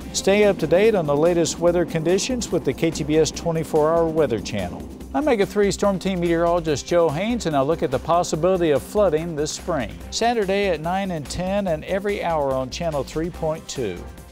Stay up to date on the latest weather conditions with the KTBS 24-hour Weather Channel. I'm Mega 3 Storm Team Meteorologist Joe Haynes, and I'll look at the possibility of flooding this spring. Saturday at 9 and 10 and every hour on Channel 3.2.